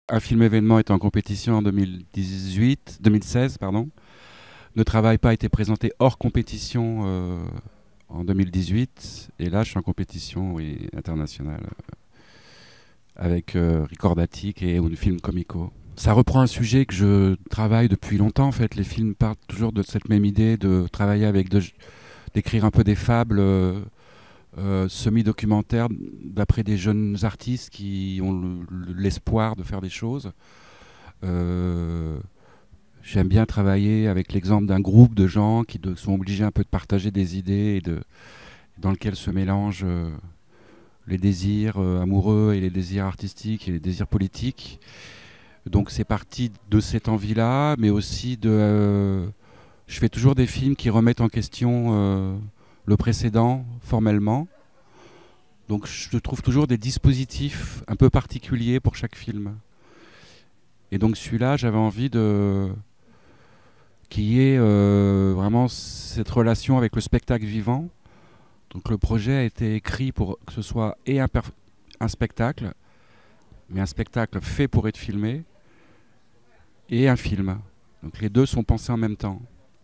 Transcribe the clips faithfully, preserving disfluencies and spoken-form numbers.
Un film événement était en compétition en deux mille dix-huit, deux mille seize, pardon. Ne travaille pas a été présenté hors compétition euh, en deux mille dix-huit. Et là, je suis en compétition, oui, internationale euh, avec euh, Ricordatic et un film comico. Ça reprend un sujet que je travaille depuis longtemps. En fait, les films partent toujours de cette même idée de travailler avec, de, d'écrire un peu des fables euh, euh, semi-documentaires d'après des jeunes artistes qui ont le- le- l'espoir de faire des choses. Euh, J'aime bien travailler avec l'exemple d'un groupe de gens qui de- sont obligés un peu de partager des idées et de, dans lequel se mélangent euh, les désirs euh, amoureux et les désirs artistiques et les désirs politiques. Donc c'est parti de cette envie-là, mais aussi de... euh, je fais toujours des films qui remettent en question euh, le précédent formellement. Donc je trouve toujours des dispositifs un peu particuliers pour chaque film. Et donc celui-là, j'avais envie de qu'il y ait euh, vraiment cette relation avec le spectacle vivant. Donc le projet a été écrit pour que ce soit et un, perf- un spectacle, mais un spectacle fait pour être filmé, et un film. Donc les deux sont pensés en même temps.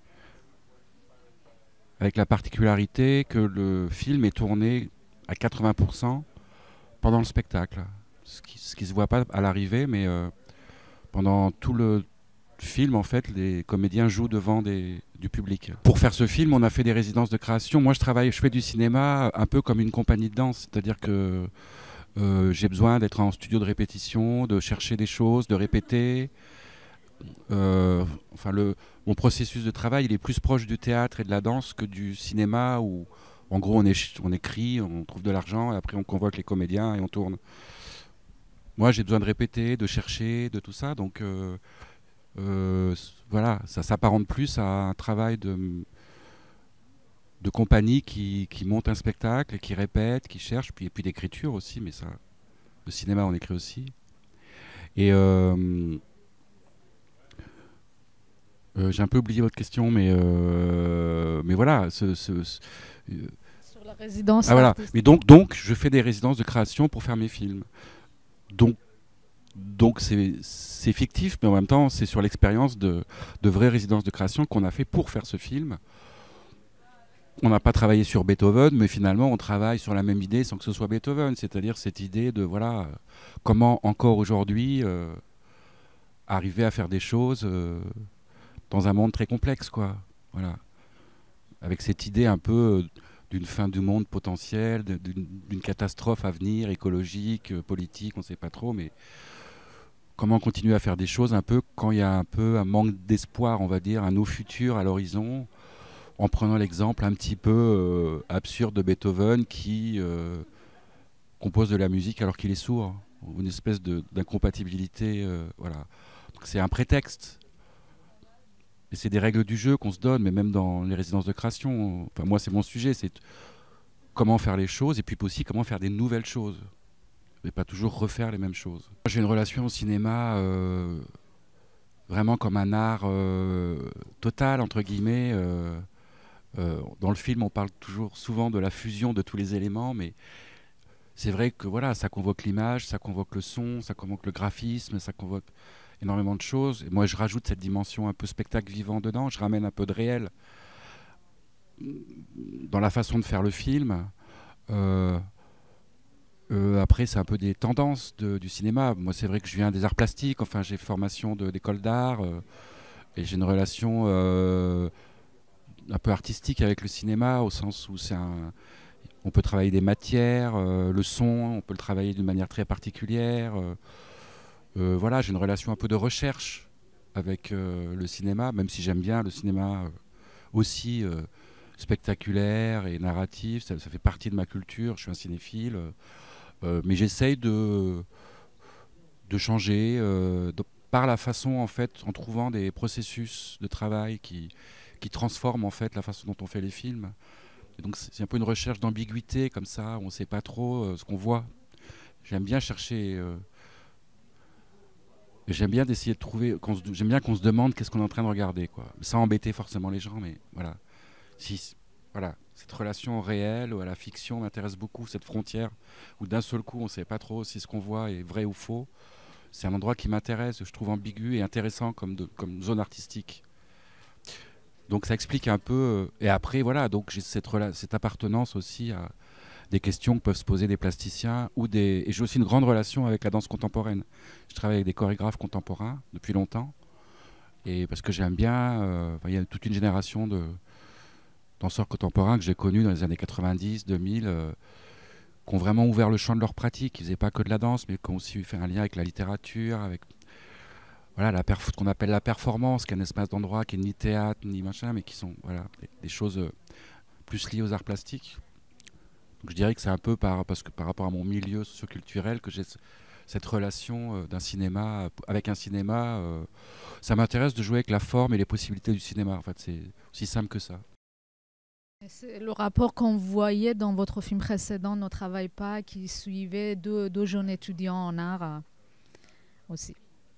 Avec la particularité que le film est tourné à quatre-vingts pour cent pendant le spectacle. Ce qui ne se voit pas à l'arrivée, mais euh, pendant tout le film, en fait, les comédiens jouent devant des, du public. Pour faire ce film, on a fait des résidences de création. Moi, je travaille, je fais du cinéma un peu comme une compagnie de danse, c'est-à-dire que euh, j'ai besoin d'être en studio de répétition, de chercher des choses, de répéter. Euh, enfin, le, mon processus de travail, il est plus proche du théâtre et de la danse que du cinéma où, en gros, on, est, on écrit, on trouve de l'argent et après on convoque les comédiens et on tourne. Moi, j'ai besoin de répéter, de chercher, de tout ça, donc. Euh, Euh, voilà, ça s'apparente plus à un travail de, de compagnie qui, qui monte un spectacle, qui répète, qui cherche, puis, et puis d'écriture aussi, mais ça, le cinéma on écrit aussi. Et euh, euh, j'ai un peu oublié votre question, mais, euh, mais voilà. Ce, ce, ce, euh, Sur la résidence ah voilà. Mais artistique. donc, donc, je fais des résidences de création pour faire mes films. Donc, donc c'est, c'est fictif, mais en même temps, c'est sur l'expérience de, de vraies résidences de création qu'on a fait pour faire ce film. On n'a pas travaillé sur Beethoven, mais finalement on travaille sur la même idée sans que ce soit Beethoven, c'est-à-dire cette idée de voilà euh, comment encore aujourd'hui euh, arriver à faire des choses euh, dans un monde très complexe, quoi. Voilà, avec cette idée un peu euh, d'une fin du monde potentielle, de- d'une d'une catastrophe à venir, écologique, euh, politique, on ne sait pas trop, mais comment continuer à faire des choses un peu quand il y a un peu un manque d'espoir, on va dire, un no futur à l'horizon, en prenant l'exemple un petit peu euh, absurde de Beethoven qui euh, compose de la musique alors qu'il est sourd. Une espèce de- d'incompatibilité. Euh, voilà. Donc c'est un prétexte. Et c'est des règles du jeu qu'on se donne, mais même dans les résidences de création. Enfin, moi, c'est mon sujet, c'est comment faire les choses et puis aussi comment faire des nouvelles choses. Et pas toujours refaire les mêmes choses. J'ai une relation au cinéma euh, vraiment comme un art euh, total, entre guillemets. Euh, euh, dans le film, on parle toujours souvent de la fusion de tous les éléments, mais c'est vrai que voilà, ça convoque l'image, ça convoque le son, ça convoque le graphisme, ça convoque énormément de choses. Et moi, je rajoute cette dimension un peu spectacle vivant dedans. Je ramène un peu de réel dans la façon de faire le film. Euh, euh, après, c'est un peu des tendances de- du cinéma. Moi, c'est vrai que je viens des arts plastiques. Enfin, j'ai formation de- d'école d'art euh, et j'ai une relation euh, un peu artistique avec le cinéma au sens où c'est un, on peut travailler des matières, euh, le son, on peut le travailler d'une manière très particulière. Euh, euh, voilà, j'ai une relation un peu de recherche avec euh, le cinéma, même si j'aime bien le cinéma euh, aussi euh, spectaculaire et narratif. Ça, ça fait partie de ma culture. Je suis un cinéphile, euh, mais j'essaye de de changer euh, de- par la façon en fait, en trouvant des processus de travail qui qui transforment en fait la façon dont on fait les films. Et donc c'est un peu une recherche d'ambiguïté comme ça, on ne sait pas trop euh, ce qu'on voit. J'aime bien chercher, euh, j'aime bien d'essayer de trouver, qu'on se- j'aime bien qu'on se demande qu'est-ce qu'on est en train de regarder, quoi. Sans embêter forcément les gens, mais voilà. Si, voilà, cette relation au réel ou à la fiction m'intéresse beaucoup, cette frontière où d'un seul coup on ne sait pas trop si ce qu'on voit est vrai ou faux. c'est un endroit qui m'intéresse, je trouve ambigu et intéressant comme, de, comme zone artistique. Donc ça explique un peu. Euh, et après, voilà, donc j'ai cette, cette appartenance aussi à des questions que peuvent se poser des plasticiens. Ou des... Et j'ai aussi une grande relation avec la danse contemporaine. Je travaille avec des chorégraphes contemporains depuis longtemps. Et parce que j'aime bien, euh, il y a toute une génération de danseurs contemporains que j'ai connus dans les années quatre-vingt-dix, deux mille, euh, qui ont vraiment ouvert le champ de leur pratique. Ils faisaient pas que de la danse, mais qui ont aussi fait un lien avec la littérature, avec voilà, la perf- ce qu'on appelle la performance, qui est un espace d'endroit qui est ni théâtre, ni machin, mais qui sont voilà, des, des choses euh, plus liées aux arts plastiques. Donc je dirais que c'est un peu par, parce que par rapport à mon milieu socioculturel que j'ai ce- cette relation euh, d'un cinéma euh, avec un cinéma. Euh, ça m'intéresse de jouer avec la forme et les possibilités du cinéma. En fait, c'est aussi simple que ça. Et c'est le rapport qu'on voyait dans votre film précédent, Ne travaille pas, qui suivait deux, deux jeunes étudiants en art euh, aussi.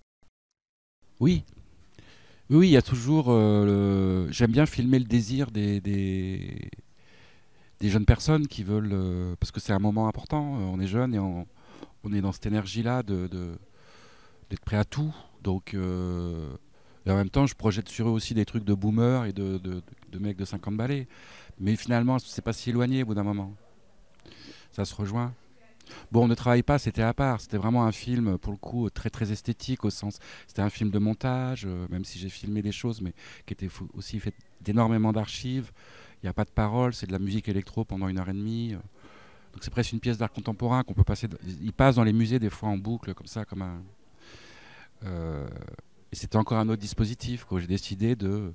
Oui, oui, oui, il y a toujours. Euh, le- J'aime bien filmer le désir des, des, des jeunes personnes qui veulent, euh, parce que c'est un moment important. euh, On est jeune et on, on est dans cette énergie-là de, de- d'être prêt à tout. Donc, euh, et en même temps, je projette sur eux aussi des trucs de boomers et de, de, de mecs de cinquante balais. Mais finalement, c'est pas si éloigné au bout d'un moment. Ça se rejoint. Bon, On ne travaille pas, c'était à part. C'était vraiment un film, pour le coup, très très esthétique au sens. C'était un film de montage, euh, même si j'ai filmé des choses, mais qui était fou- aussi fait d'énormément d'archives. Il n'y a pas de parole, c'est de la musique électro pendant une heure et demie. euh. Donc c'est presque une pièce d'art contemporain qu'on peut passer. d- Il passe dans les musées des fois en boucle, comme ça, comme un. euh, Et c'était encore un autre dispositif, quoi. J'ai décidé de.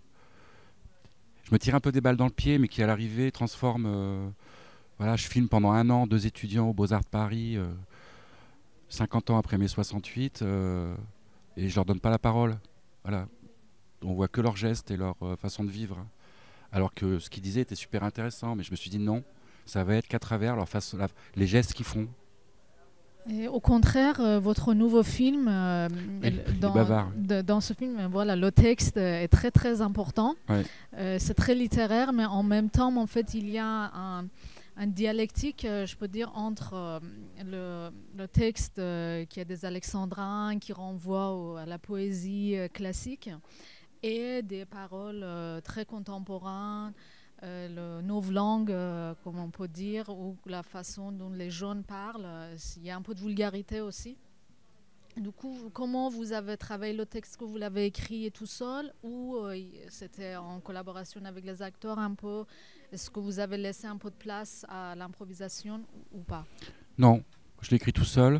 Je me tire un peu des balles dans le pied, mais qui à l'arrivée transforme. euh, Voilà, je filme pendant un an deux étudiants aux Beaux-Arts de Paris. euh, cinquante ans après mai soixante-huit, euh, et je leur donne pas la parole. Voilà. On voit que leurs gestes et leur euh, façon de vivre. Alors que ce qu'ils disaient était super intéressant, mais je me suis dit non, ça va être qu'à travers leur façon, la- les gestes qu'ils font. Et au contraire, euh, votre nouveau film, euh, Oui, elle- il est dans, bavard. de- dans ce film, euh, voilà, le texte est très très important. Ouais. Euh, c'est très littéraire, mais en même temps, en fait, il y a un, un dialectique, euh, je peux dire, entre euh, le, le texte euh, qui est des alexandrins, qui renvoie au- à la poésie euh, classique, et des paroles euh, très contemporaines, euh, le novlangue, euh, comme on peut dire, ou la façon dont les jeunes parlent. euh, Il y a un peu de vulgarité aussi. Du coup, comment vous avez travaillé le texte, que vous l'avez écrit tout seul, ou euh, c'était en collaboration avec les acteurs un peu? Est-ce que vous avez laissé un peu de place à l'improvisation ou, ou pas? Non, je l'ai écrit tout seul.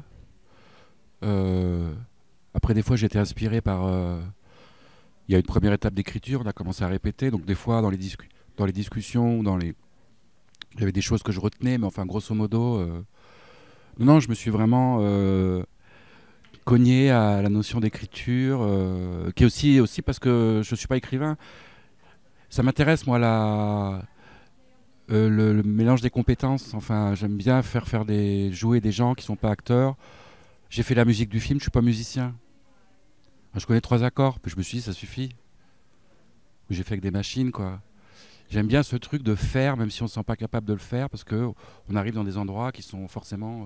Euh, Après, des fois, j'ai été inspiré par. euh, Il y a une première étape d'écriture, on a commencé à répéter. Donc, des fois, dans les, discu- dans les discussions, dans les... il y avait des choses que je retenais, mais enfin, grosso modo. euh, Non, non, je me suis vraiment. euh, cogné à la notion d'écriture, euh, qui est aussi, aussi parce que je ne suis pas écrivain. Ça m'intéresse, moi, la, euh, le, le mélange des compétences. Enfin, j'aime bien faire, faire des, jouer des gens qui ne sont pas acteurs. J'ai fait la musique du film, je ne suis pas musicien. Je connais trois accords, puis je me suis dit, ça suffit. J'ai fait avec des machines, quoi. J'aime bien ce truc de faire, même si on ne se sent pas capable de le faire, parce qu'on arrive dans des endroits qui sont forcément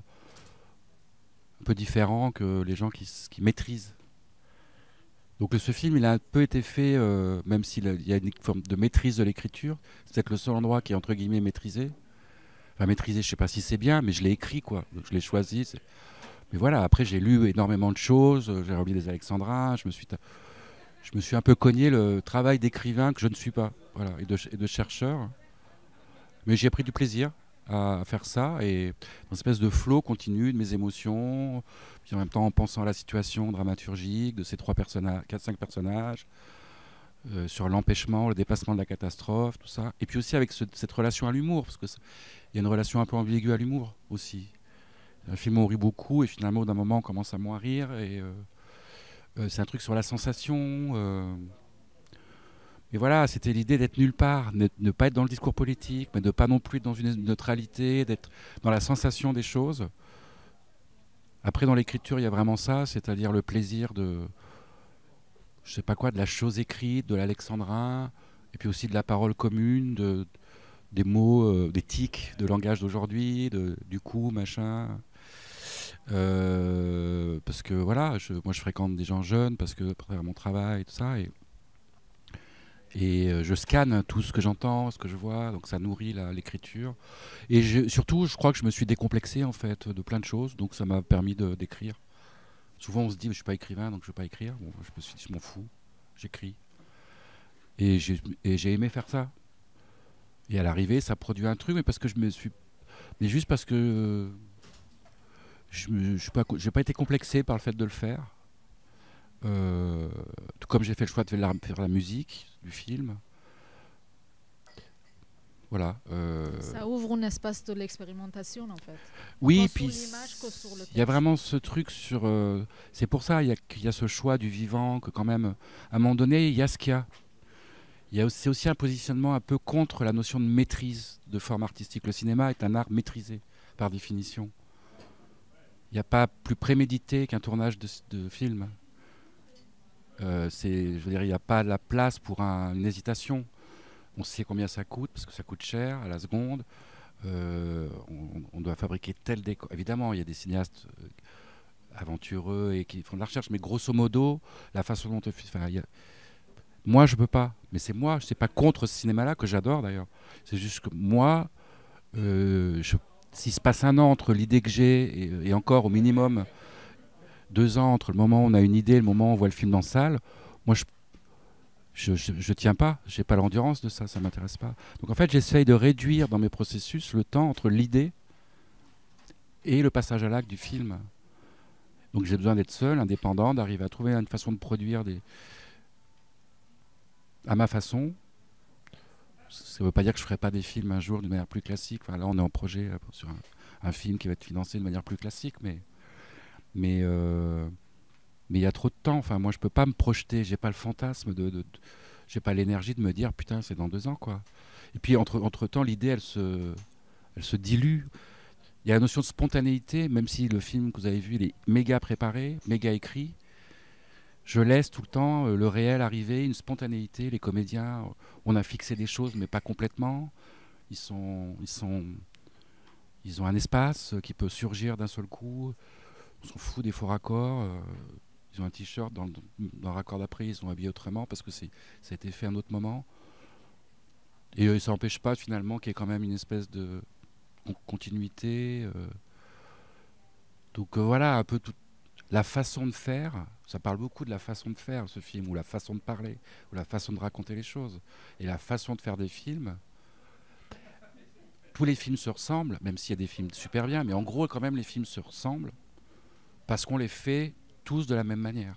un peu différents que les gens qui, qui maîtrisent. Donc ce film, il a un peu été fait, euh, même s'il y a une forme de maîtrise de l'écriture. C'est peut-être le seul endroit qui est entre guillemets maîtrisé. Enfin maîtrisé, je sais pas si c'est bien, mais je l'ai écrit quoi. Donc, je l'ai choisi. c'est- Mais voilà, après j'ai lu énormément de choses. euh, J'ai relu des Alexandrins. Je me suis, ta- je me suis un peu cogné le travail d'écrivain que je ne suis pas, voilà, et de, ch- et de chercheur. Mais j'ai pris du plaisir à faire ça et une espèce de flow continu de mes émotions, puis en même temps en pensant à la situation dramaturgique de ces trois personnages, quatre cinq personnages. Euh, sur l'empêchement, le dépassement de la catastrophe, tout ça. Et puis aussi avec ce, cette relation à l'humour, parce qu'il y a une relation un peu ambiguë à l'humour aussi. Un film où on rit beaucoup et finalement d'un moment on commence à moins rire. Et euh, euh, c'est un truc sur la sensation. Euh, et voilà, c'était l'idée d'être nulle part, ne, ne pas être dans le discours politique, mais de pas non plus être dans une neutralité, d'être dans la sensation des choses. Après, dans l'écriture, il y a vraiment ça, c'est-à-dire le plaisir de, je sais pas quoi, de la chose écrite, de l'alexandrin, et puis aussi de la parole commune, de, des mots, euh, des tics de langage d'aujourd'hui, de, du coup, machin. Euh, parce que voilà, je, moi je fréquente des gens jeunes parce que pour faire mon travail et tout ça, et, et euh, je scanne tout ce que j'entends, ce que je vois, donc ça nourrit la- l'écriture. Et je- surtout, je crois que je me suis décomplexé en fait de plein de choses, donc ça m'a permis de- d'écrire. Souvent on se dit, je suis pas écrivain, donc je vais pas écrire. Bon, je me suis dit, je m'en fous, j'écris. Et j'ai et j'ai aimé faire ça. Et à l'arrivée, ça produit un truc, mais parce que je me suis, mais juste parce que je n'ai pas, j'ai pas été complexé par le fait de le faire. Euh, tout comme j'ai fait le choix de faire la, faire la musique du film. Voilà. Euh, Ça ouvre un espace de l'expérimentation, en fait. oui, Autant sur puis l'image que sur le il y a texte. vraiment ce truc sur. Euh, c'est pour ça il y, y a ce choix du vivant, que quand même, à un moment donné, il y a ce qu'il y a. Il y a c'est aussi un positionnement un peu contre la notion de maîtrise de forme artistique. Le cinéma est un art maîtrisé, par définition. Il n'y a pas plus prémédité qu'un tournage de, de film. Euh, c'est, je veux dire, il n'y a pas la place pour un, une hésitation. On sait combien ça coûte, parce que ça coûte cher à la seconde. Euh, on, on doit fabriquer tel décor. Évidemment, il y a des cinéastes euh, aventureux et qui font de la recherche, mais grosso modo, la façon dont... Enfin, y a... Moi, je peux pas. Mais c'est moi, je sais pas contre ce cinéma-là, que j'adore d'ailleurs. C'est juste que moi, euh, je... s'il se passe un an entre l'idée que j'ai et, et encore au minimum deux ans entre le moment où on a une idée et le moment où on voit le film dans la salle, moi, je je, je, je tiens pas, j'ai pas l'endurance de ça, ça m'intéresse pas. Donc en fait, j'essaye de réduire dans mes processus le temps entre l'idée et le passage à l'acte du film. Donc j'ai besoin d'être seul, indépendant, d'arriver à trouver une façon de produire des... à ma façon. Ça ne veut pas dire que je ne ferai pas des films un jour d'une manière plus classique. Enfin, là, on est en projet euh, sur un, un film qui va être financé de manière plus classique, mais mais euh, mais il y a trop de temps. Enfin, moi, je peux pas me projeter. J'ai pas le fantasme de, de, de j'ai pas l'énergie de me dire putain, c'est dans deux ans, quoi. Et puis entre entre temps, l'idée, elle se elle se dilue. Il y a la notion de spontanéité, même si le film que vous avez vu, il est méga préparé, méga écrit. Je laisse tout le temps euh, le réel arriver, une spontanéité. Les comédiens, euh, on a fixé des choses, mais pas complètement. Ils sont, ils sont, ils ont un espace euh, qui peut surgir d'un seul coup. On s'en fout des faux raccords. euh, ils ont un t-shirt dans, le- dans le raccord d'après, ils sont habillés autrement parce que c'est, ça a été fait à un autre moment. Et euh, ça n'empêche pas finalement qu'il y ait quand même une espèce de con- continuité. euh. Donc euh, voilà, un peu toute la façon de faire. Ça parle beaucoup de la façon de faire ce film, ou la façon de parler, ou la façon de raconter les choses. Et la façon de faire des films. Tous les films se ressemblent, même s'il y a des films super bien, mais en gros, quand même, les films se ressemblent parce qu'on les fait tous de la même manière.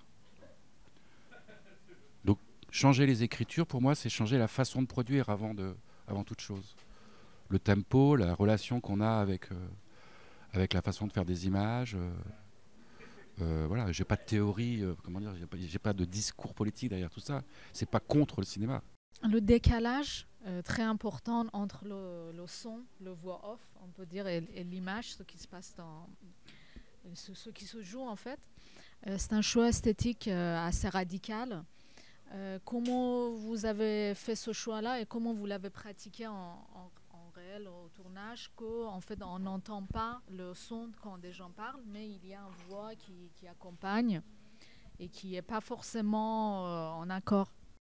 Donc, changer les écritures, pour moi, c'est changer la façon de produire avant, de, avant toute chose. Le tempo, la relation qu'on a avec, euh, avec la façon de faire des images. Euh, euh, voilà, j'ai pas de théorie, euh, comment dire, j'ai pas, j'ai pas de discours politique derrière tout ça. C'est pas contre le cinéma. Le décalage euh, très important entre le, le son, le voix off, on peut dire, et, et l'image, ce qui se passe dans ce, ce qui se joue en fait. Euh, c'est un choix esthétique euh, assez radical. Euh, comment vous avez fait ce choix-là et comment vous l'avez pratiqué en, en, en réel au tournage, qu'en fait on n'entend pas le son quand des gens parlent, mais il y a une voix qui, qui accompagne et qui n'est pas forcément euh, en accord.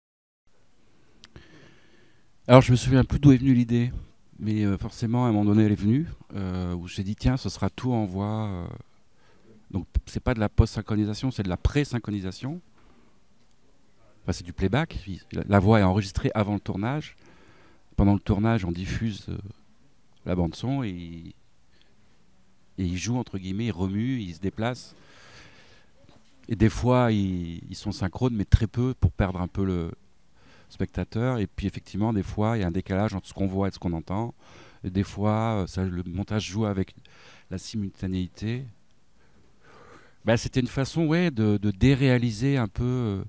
Alors, je me souviens plus d'où est venue l'idée, mais euh, forcément, à un moment donné, elle est venue, euh, où j'ai dit, tiens, ce sera tout en voix. Euh, donc, c'est pas de la post-synchronisation, c'est de la pré-synchronisation. Enfin, c'est du playback. La, la voix est enregistrée avant le tournage. Pendant le tournage, on diffuse euh, la bande-son et, et il joue, entre guillemets, il remue, il se déplace. Et des fois, ils, ils sont synchrones, mais très peu pour perdre un peu le spectateur. Et puis, effectivement, des fois, il y a un décalage entre ce qu'on voit et ce qu'on entend. Et des fois, ça, le montage joue avec la simultanéité. Ben, c'était une façon, ouais, de, de déréaliser un peu,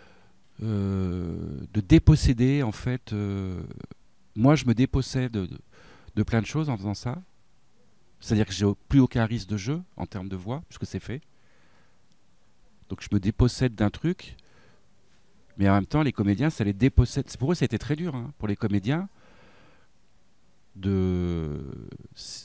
euh, de déposséder, en fait. Euh, moi, je me dépossède de, de, de plein de choses en faisant ça. C'est-à-dire que j'ai plus aucun risque de jeu en termes de voix, puisque c'est fait. Donc je me dépossède d'un truc, mais en même temps, les comédiens, ça les dépossède. Pour eux, ça a été très dur, hein, pour les comédiens, de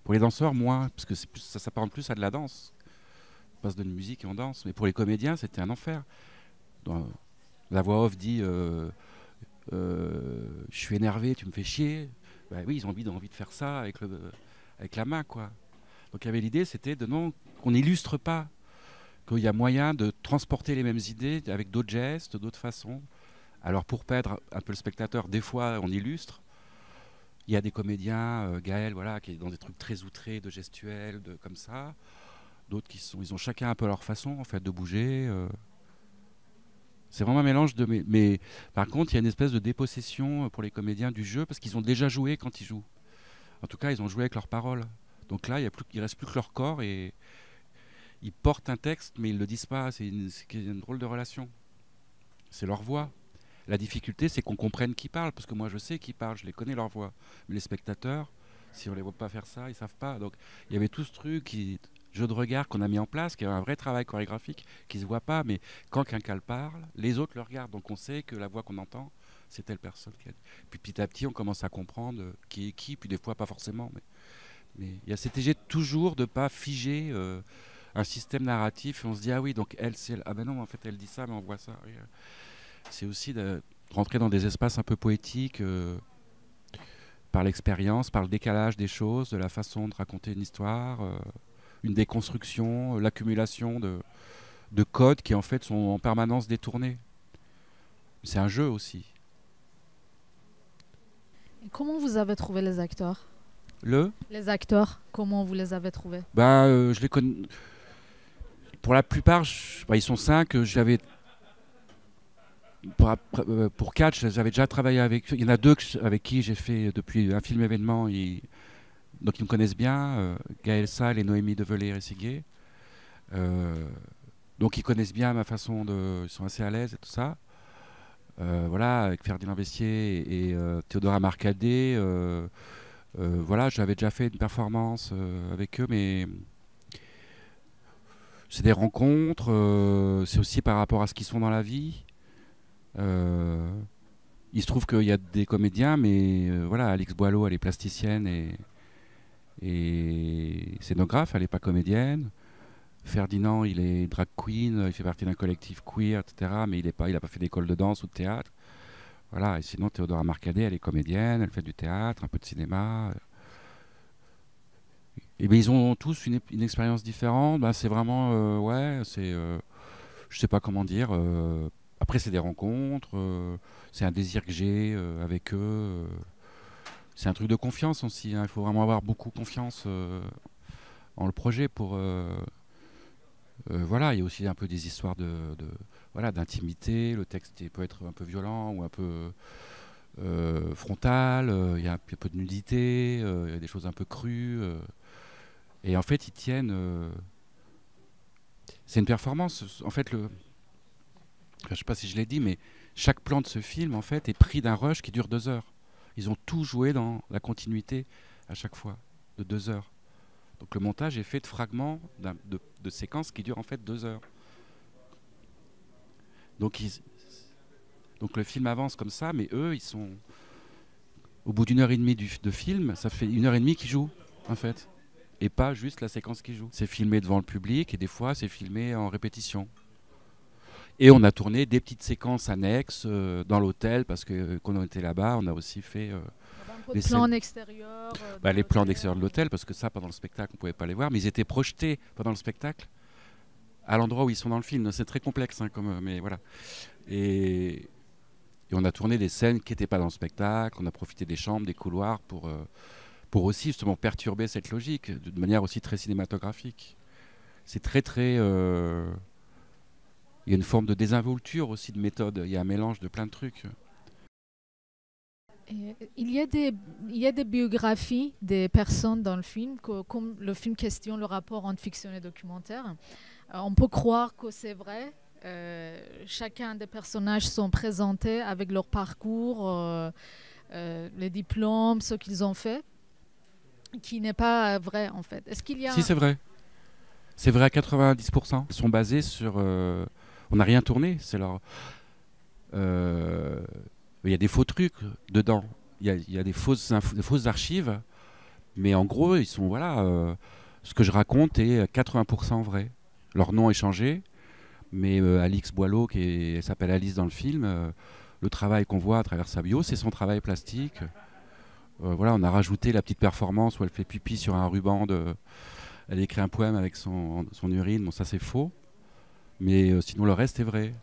Pour les danseurs, moins, parce que plus, ça s'apparente plus à de la danse. On passe de la musique et on danse. Mais pour les comédiens, c'était un enfer. Dans, la voix off dit euh, euh, je suis énervé, tu me fais chier. Bah oui, ils ont envie, envie de faire ça avec, le, avec la main, quoi. Donc il y avait l'idée, c'était de non, qu'on n'illustre pas, qu'il y a moyen de transporter les mêmes idées avec d'autres gestes, d'autres façons. Alors pour perdre un peu le spectateur, des fois on illustre. Il y a des comédiens, euh, Gaël, voilà, qui est dans des trucs très outrés, de gestuels, de comme ça. D'autres qui sont, ils ont chacun un peu leur façon en fait de bouger. Euh. C'est vraiment un mélange de. Mais, mais par contre, il y a une espèce de dépossession pour les comédiens du jeu parce qu'ils ont déjà joué quand ils jouent. En tout cas, ils ont joué avec leurs paroles. Donc là, il ne reste plus que leur corps et ils portent un texte, mais ils ne le disent pas. C'est une, une drôle de relation. C'est leur voix. La difficulté, c'est qu'on comprenne qui parle, parce que moi, je sais qui parle, je les connais leur voix. Mais les spectateurs, si on ne les voit pas faire ça, ils ne savent pas. Donc, il y avait tout ce truc, qui, jeu de regard qu'on a mis en place, qui est un vrai travail chorégraphique, qui ne se voit pas, mais quand quelqu'un parle, les autres le regardent. Donc, on sait que la voix qu'on entend, c'est telle personne. Qui a... Puis petit à petit, on commence à comprendre qui est qui, puis des fois, pas forcément. Mais, mais il y a cet égé toujours de ne pas figer euh, un système narratif, et on se dit, ah oui, donc elle, c'est elle. Ah ben non, en fait, elle dit ça, mais on voit ça. Oui. C'est aussi de rentrer dans des espaces un peu poétiques euh, par l'expérience, par le décalage des choses, de la façon de raconter une histoire, euh, une déconstruction, euh, l'accumulation de, de codes qui en fait sont en permanence détournés. C'est un jeu aussi. Et comment vous avez trouvé les acteurs? Le Les acteurs, comment vous les avez trouvés? Bah, euh, je les connais. Pour la plupart, je... bah, ils sont cinq. J'avais Pour, pour Catch, j'avais déjà travaillé avec eux. Il y en a deux avec qui j'ai fait depuis un film événement. Ils, donc ils me connaissent bien, euh, Gaël Salle et Noémie Develay-Ressiguet. Euh, donc ils connaissent bien ma façon de... Ils sont assez à l'aise et tout ça. Euh, voilà, avec Ferdinand Vessier et, et euh, Théodora Marcadet. Euh, euh, voilà, j'avais déjà fait une performance euh, avec eux, mais... C'est des rencontres, euh, c'est aussi par rapport à ce qu'ils sont dans la vie. Euh, il se trouve qu'il y a des comédiens, mais euh, voilà, Alix Boileau, elle est plasticienne et, et scénographe, elle n'est pas comédienne. Ferdinand, il est drag queen, il fait partie d'un collectif queer, et cetera. Mais il n'a pas, il a pas fait d'école de danse ou de théâtre. Voilà. Et sinon, Théodora Marcadet, elle est comédienne, elle fait du théâtre, un peu de cinéma. Et bien, ils ont tous une, une expérience différente. Ben, c'est vraiment, euh, ouais, c'est, euh, je sais pas comment dire. Euh, Après, c'est des rencontres, euh, c'est un désir que j'ai euh, avec eux. Euh, c'est un truc de confiance aussi. Hein. Il faut vraiment avoir beaucoup confiance euh, en le projet pour. Euh, euh, voilà, il y a aussi un peu des histoires de, de voilà, d'intimité. Le texte peut être un peu violent ou un peu euh, frontal. Euh, il y a un peu de nudité. Euh, il y a des choses un peu crues. Euh, et en fait, ils tiennent. Euh, c'est une performance. En fait, le. Je ne sais pas si je l'ai dit, mais chaque plan de ce film, en fait, est pris d'un rush qui dure deux heures. Ils ont tout joué dans la continuité à chaque fois, de deux heures. Donc le montage est fait de fragments, de, de séquences qui durent en fait deux heures. Donc, ils, donc le film avance comme ça, mais eux, ils sont... Au bout d'une heure et demie du, de film, ça fait une heure et demie qu'ils jouent, en fait. Et pas juste la séquence qu'ils jouent. C'est filmé devant le public, et des fois, c'est filmé en répétition. Et on a tourné des petites séquences annexes euh, dans l'hôtel parce que euh, quand on était là-bas, on a aussi fait euh, les plans extérieurs. Euh, bah, les plans d'extérieur de l'hôtel parce que ça, pendant le spectacle, on ne pouvait pas les voir, mais ils étaient projetés pendant le spectacle à l'endroit où ils sont dans le film. C'est très complexe, hein, comme, mais voilà. Et, et on a tourné des scènes qui n'étaient pas dans le spectacle. On a profité des chambres, des couloirs pour euh, pour aussi justement perturber cette logique de manière aussi très cinématographique. C'est très très euh, il y a une forme de désinvolture aussi de méthode. Il y a un mélange de plein de trucs. Et il, y a des, il y a des biographies des personnes dans le film, que, comme le film questionne le rapport entre fiction et documentaire. Euh, on peut croire que c'est vrai. Euh, chacun des personnages sont présentés avec leur parcours, euh, euh, les diplômes, ce qu'ils ont fait, qui n'est pas vrai en fait. Est-ce qu'il y a... Si, c'est vrai. C'est vrai à quatre-vingt-dix pour cent. Ils sont basés sur... Euh, on n'a rien tourné. C'est leur... Euh, il y a des faux trucs dedans. Il y a, il y a des, fausses infos, des fausses archives. Mais en gros, ils sont, voilà, euh, ce que je raconte est quatre-vingts pour cent vrai. Leur nom est changé, mais euh, Alix Boileau, qui est- elle s'appelle Alice dans le film, euh, le travail qu'on voit à travers sa bio, c'est son travail plastique. Euh, voilà, on a rajouté la petite performance où elle fait pipi sur un ruban, de, elle écrit un poème avec son, son urine. Bon, ça c'est faux, mais euh, sinon le reste est vrai.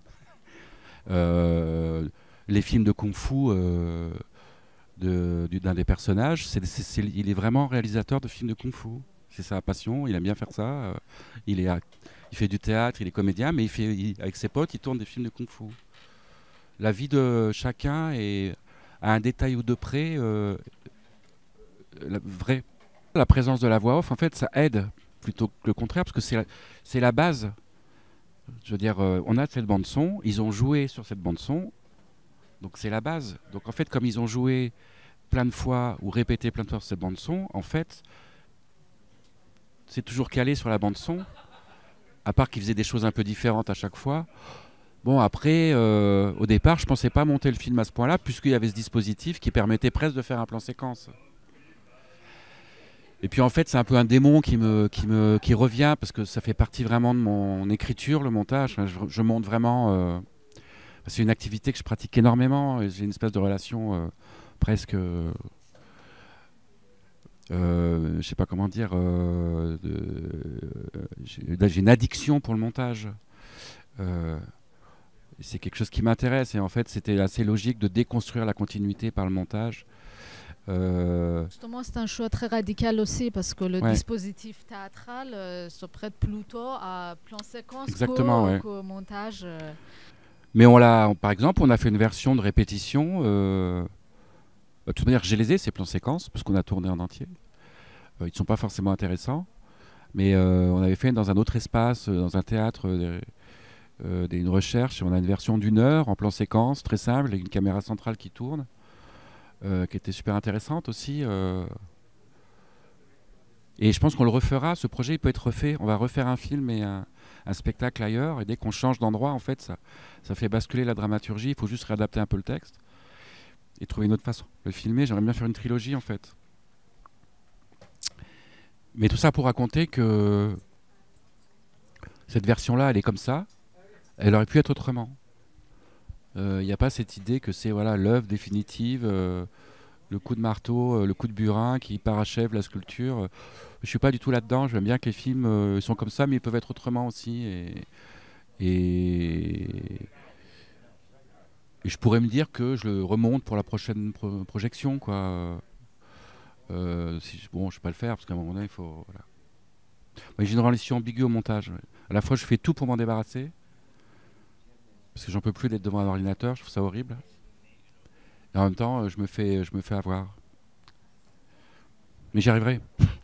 Euh, les films de kung-fu euh, de- du- d'un des personnages, c'est, c'est- c'est- il est vraiment réalisateur de films de kung-fu. C'est sa passion, il aime bien faire ça. euh, il, est, act- il fait du théâtre, il est comédien, mais il fait, il- avec ses potes, il tourne des films de kung-fu. La vie de chacun est à un détail ou deux près euh, la, vrai. La présence de la voix off, en fait, ça aide plutôt que le contraire, parce que c'est la, c'est la base. Je veux dire, euh, on a cette bande son, ils ont joué sur cette bande son, donc c'est la base. Donc en fait, comme ils ont joué plein de fois ou répété plein de fois sur cette bande son, en fait, c'est toujours calé sur la bande son, à part qu'ils faisaient des choses un peu différentes à chaque fois. Bon, après, euh, au départ, je pensais pas monter le film à ce point-là, puisqu'il y avait ce dispositif qui permettait presque de faire un plan séquence. Et puis en fait, c'est un peu un démon qui me, qui me, qui revient, parce que ça fait partie vraiment de mon écriture, le montage. Je, je monte vraiment. Euh, c'est une activité que je pratique énormément. Et j'ai une espèce de relation euh, presque. Euh, euh, je sais pas comment dire. Euh, j'ai, j'ai une addiction pour le montage. Euh, c'est quelque chose qui m'intéresse. Et en fait, c'était assez logique de déconstruire la continuité par le montage. Euh, Justement, c'est un choix très radical aussi parce que le ouais. dispositif théâtral euh, se prête plutôt à plan séquence Exactement, qu'au, ouais. qu'au montage. Euh. Mais on l'a, on- par exemple, on a fait une version de répétition. Euh, de toute manière, j'ai les ai, ces plans séquences, parce qu'on a tourné en entier. Euh, ils ne sont pas forcément intéressants. Mais euh, on avait fait dans un autre espace, euh, dans un théâtre, euh, euh, une recherche. On a une version d'une heure en plan séquence, très simple, avec une caméra centrale qui tourne, euh, qui était super intéressante aussi. Euh. Et je pense qu'on le refera. Ce projet, il peut être refait. On va refaire un film et un, un spectacle ailleurs. Et dès qu'on change d'endroit, en fait, ça, ça fait basculer la dramaturgie. Il faut juste réadapter un peu le texte et trouver une autre façon de le filmer. J'aimerais bien faire une trilogie, en fait. Mais tout ça pour raconter que cette version-là, elle est comme ça. Elle aurait pu être autrement. Il euh, n'y a pas cette idée que c'est voilà, l'œuvre définitive, euh, le coup de marteau, euh, le coup de burin qui parachève la sculpture. Je ne suis pas du tout là-dedans. J'aime bien que les films euh, sont comme ça, mais ils peuvent être autrement aussi. Et, et, et je pourrais me dire que je le remonte pour la prochaine pro- projection, quoi. Euh, si je, bon, je ne vais pas le faire parce qu'à un moment donné, il faut. Voilà. Ouais, j'ai une relation ambiguë au montage. Ouais. À la fois, je fais tout pour m'en débarrasser. Parce que j'en peux plus d'être devant un ordinateur, je trouve ça horrible. Et en même temps, je me fais, je me fais avoir. Mais j'y arriverai.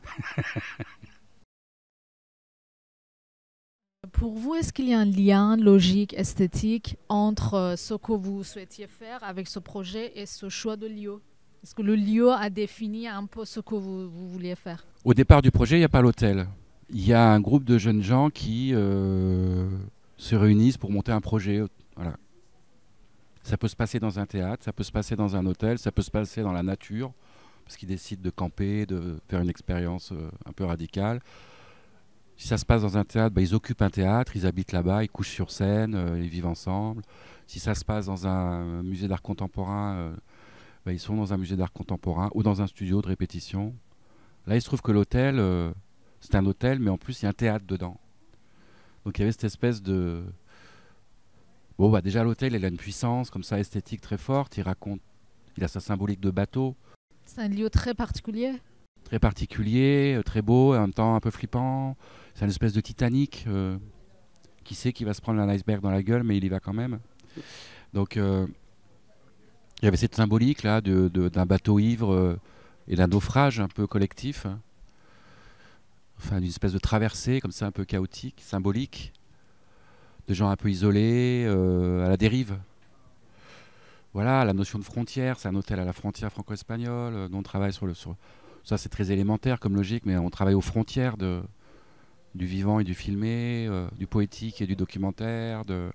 Pour vous, est-ce qu'il y a un lien logique, esthétique entre euh, ce que vous souhaitiez faire avec ce projet et ce choix de lieu? Est-ce que le lieu a défini un peu ce que vous, vous vouliez faire? Au départ du projet, il n'y a pas l'hôtel. Il y a un groupe de jeunes gens qui euh, se réunissent pour monter un projet. Voilà. Ça peut se passer dans un théâtre, ça peut se passer dans un hôtel, ça peut se passer dans la nature, parce qu'ils décident de camper, de faire une expérience euh, un peu radicale. Si ça se passe dans un théâtre, bah, ils occupent un théâtre, ils habitent là-bas, ils couchent sur scène, euh, ils vivent ensemble. Si ça se passe dans un musée d'art contemporain, euh, bah, ils sont dans un musée d'art contemporain ou dans un studio de répétition. Là, il se trouve que l'hôtel, euh, c'est un hôtel, mais en plus, il y a un théâtre dedans. Donc il y avait cette espèce de... Bon, bah déjà, l'hôtel, il a une puissance comme ça, esthétique très forte. Il raconte... Il a sa symbolique de bateau. C'est un lieu très particulier. Très particulier, euh, très beau, et en même temps un peu flippant. C'est une espèce de Titanic. Euh, qui sait qu'il va se prendre un iceberg dans la gueule, mais il y va quand même. Donc euh, il y avait cette symbolique là de, de, d'un bateau ivre euh, et d'un naufrage un peu collectif. Hein. Enfin, d'une espèce de traversée comme ça un peu chaotique, symbolique, de gens un peu isolés, euh, à la dérive. Voilà, la notion de frontière, c'est un hôtel à la frontière franco-espagnole. Euh, nous on travaille sur le... Sur... Ça c'est très élémentaire comme logique, mais on travaille aux frontières de, du vivant et du filmé, euh, du poétique et du documentaire. De...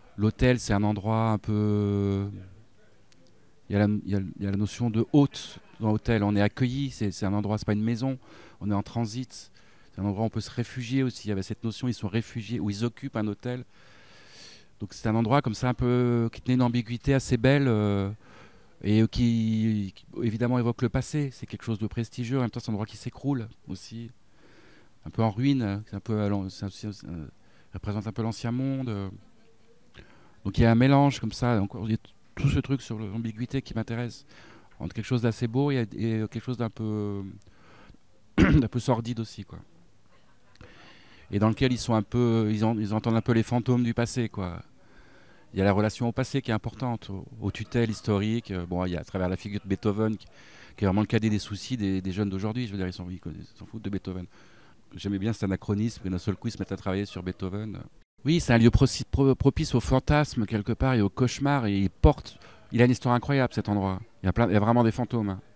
L'hôtel c'est un endroit un peu... Il y, a la, il, y a, il y a la notion de hôte dans l'hôtel, on est accueilli, c'est un endroit, c'est pas une maison, on est en transit, c'est un endroit où on peut se réfugier aussi. Il y avait cette notion, ils sont réfugiés, où ils occupent un hôtel. Donc c'est un endroit comme ça un peu qui tenait une ambiguïté assez belle euh, et qui, qui évidemment évoque le passé. C'est quelque chose de prestigieux, en même temps c'est un endroit qui s'écroule aussi, un peu en ruine, c'est un peu, ça représente un peu l'ancien monde. Euh. Donc il y a un mélange comme ça, donc, il y a tout ce truc sur l'ambiguïté qui m'intéresse, entre quelque chose d'assez beau et, et quelque chose d'un peu, d'un peu sordide aussi, quoi. Et dans lequel ils sont un peu, ils, en, ils entendent un peu les fantômes du passé, quoi. Il y a la relation au passé qui est importante, aux, aux tutelles historiques. Bon, il y a à travers la figure de Beethoven, qui, qui est vraiment le cadet des soucis des, des jeunes d'aujourd'hui. Je veux dire, ils s'en foutent de Beethoven. J'aimais bien cet anachronisme, et d'un seul coup, ils se mettent à travailler sur Beethoven. Oui, c'est un lieu pro pro propice au fantasme, quelque part, et au cauchemar, et il porte... Il a une histoire incroyable, cet endroit. Il y a, plein, il y a vraiment des fantômes. Hein.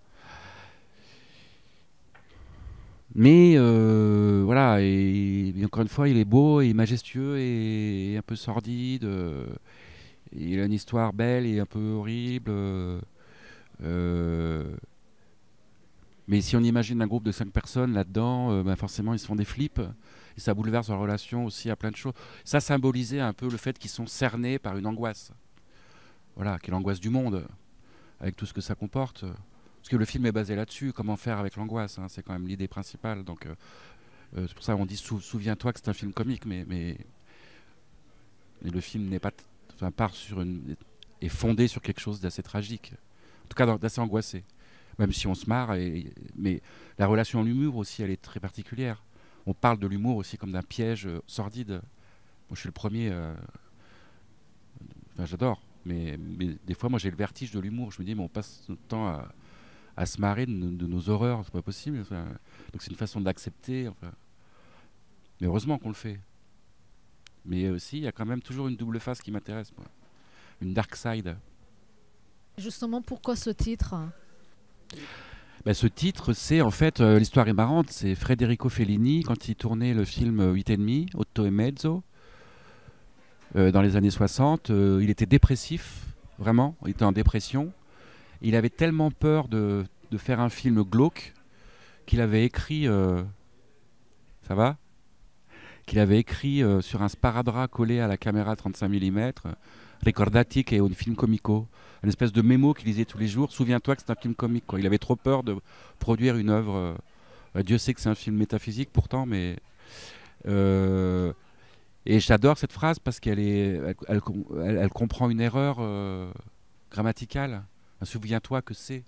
Mais euh, voilà, et, et encore une fois, il est beau et majestueux et, et un peu sordide. Euh, et il a une histoire belle et un peu horrible. Euh, euh, mais si on imagine un groupe de cinq personnes là-dedans, euh, ben forcément ils se font des flips. Et ça bouleverse leur relation aussi à plein de choses. Ça symbolisait un peu le fait qu'ils sont cernés par une angoisse. Voilà, qui est l'angoisse du monde, avec tout ce que ça comporte. Parce que le film est basé là-dessus, comment faire avec l'angoisse, hein, c'est quand même l'idée principale. Donc, euh, euh, c'est pour ça qu'on dit sou souviens-toi que c'est un film comique, mais, mais, mais le film n'est pas, enfin, part sur une, est fondé sur quelque chose d'assez tragique, en tout cas d'assez angoissé. Même si on se marre, et, mais la relation à l'humour aussi, elle est très particulière. On parle de l'humour aussi comme d'un piège euh, sordide. Moi, je suis le premier, euh, enfin, j'adore, mais, mais des fois, moi, j'ai le vertige de l'humour. Je me dis, mais on passe notre temps à à se marrer de, de nos horreurs, c'est pas possible. Enfin, donc c'est une façon d'accepter. Enfin. Mais heureusement qu'on le fait. Mais aussi, il y a quand même toujours une double face qui m'intéresse, moi. Une dark side. Justement, pourquoi ce titre? Ben, ce titre, c'est en fait, euh, l'histoire est marrante, c'est Federico Fellini, quand il tournait le film huit et demi, Otto e Mezzo, euh, dans les années soixante, euh, il était dépressif, vraiment, il était en dépression. Il avait tellement peur de, de faire un film glauque qu'il avait écrit, euh, ça va, qu'il avait écrit euh, sur un sparadrap collé à la caméra trente-cinq millimètres, Ricordati che è un film comico, une espèce de mémo qu'il lisait tous les jours. Souviens-toi que c'est un film comique, quoi. Il avait trop peur de produire une œuvre. Euh, Dieu sait que c'est un film métaphysique pourtant, mais euh, et j'adore cette phrase parce qu'elle est, elle, elle, elle, elle comprend une erreur euh, grammaticale. Souviens-toi que c'est.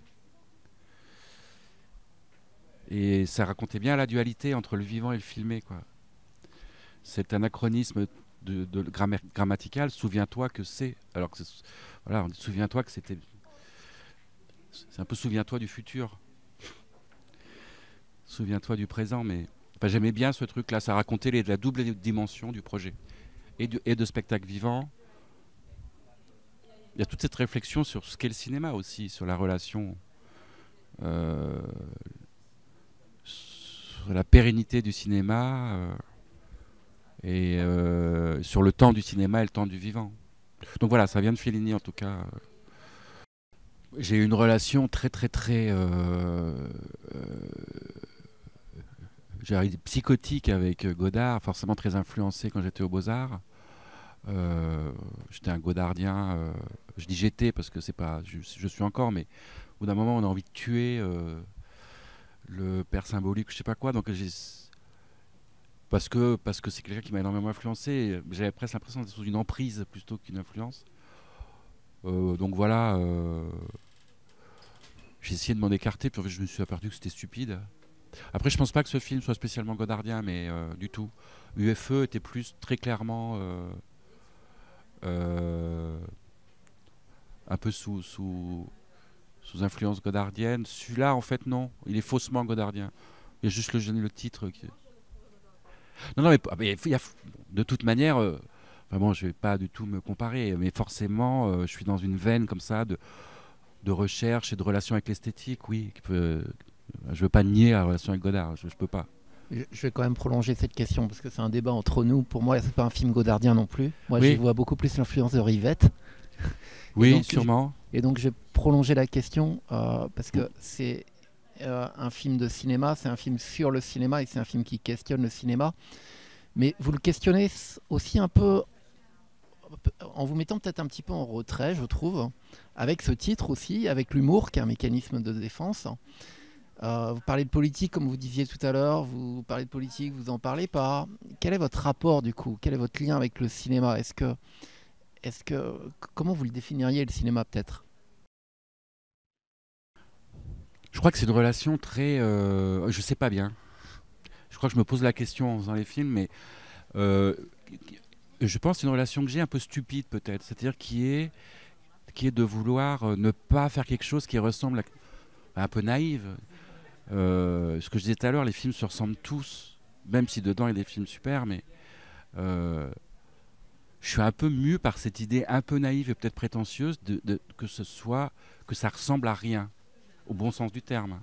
Et ça racontait bien la dualité entre le vivant et le filmé, quoi. C'est un anachronisme de, de gramma grammatical. Souviens-toi que c'est. Alors que voilà, on dit souviens-toi que c'était. C'est un peu souviens-toi du futur. Souviens-toi du présent, mais enfin, j'aimais bien ce truc-là. Ça racontait les, la double dimension du projet et de, et de spectacle vivant. Il y a toute cette réflexion sur ce qu'est le cinéma aussi, sur la relation, euh, sur la pérennité du cinéma euh, et euh, sur le temps du cinéma et le temps du vivant. Donc voilà, ça vient de Fellini en tout cas. J'ai eu une relation très très très euh, euh, psychotique avec Godard, forcément très influencé quand j'étais aux Beaux-Arts. Euh, j'étais un godardien, euh, je dis j'étais parce que c'est pas, je, je suis encore, mais au bout d'un moment on a envie de tuer euh, le père symbolique, je sais pas quoi, donc j'ai, parce que parce que c'est quelqu'un qui m'a énormément influencé, j'avais presque l'impression d'être sous une emprise plutôt qu'une influence. Euh, donc voilà, euh, j'ai essayé de m'en écarter, puis je me suis aperçu que c'était stupide. Après je pense pas que ce film soit spécialement godardien, mais euh, du tout. U F E était plus très clairement euh, Euh, un peu sous, sous, sous influence godardienne. Celui-là, en fait, non. Il est faussement godardien. Il y a juste le, le titre qui... Non, non, mais, mais il y a, de toute manière, euh, vraiment, je ne vais pas du tout me comparer, mais forcément, euh, je suis dans une veine comme ça de, de recherche et de relation avec l'esthétique, oui. Qui peut, je ne veux pas nier la relation avec Godard, je ne peux pas. Je vais quand même prolonger cette question parce que c'est un débat entre nous. Pour moi, c'est pas un film godardien non plus. Moi, oui. j'y vois beaucoup plus l'influence de Rivette. Oui, donc, sûrement. Et donc, je vais prolonger la question euh, parce que c'est euh, un film de cinéma, c'est un film sur le cinéma et c'est un film qui questionne le cinéma. Mais vous le questionnez aussi un peu en vous mettant peut-être un petit peu en retrait, je trouve, avec ce titre aussi, avec l'humour qui est un mécanisme de défense. Euh, vous parlez de politique, comme vous disiez tout à l'heure, vous parlez de politique, vous en parlez pas. Quel est votre rapport du coup? Quel est votre lien avec le cinéma? Est-ce que, est-ce que, comment vous le définiriez le cinéma peut-être? Je crois que c'est une relation très, euh, je sais pas bien. Je crois que je me pose la question en faisant les films, mais euh, je pense que c'est une relation que j'ai un peu stupide peut-être, c'est-à-dire qui est, qui est de vouloir euh, ne pas faire quelque chose qui ressemble à, à un peu naïve. Euh, ce que je disais tout à l'heure, les films se ressemblent tous, même si dedans il y a des films super, mais euh, je suis un peu mu par cette idée un peu naïve et peut-être prétentieuse de, de, que ce soit, que ça ressemble à rien, au bon sens du terme.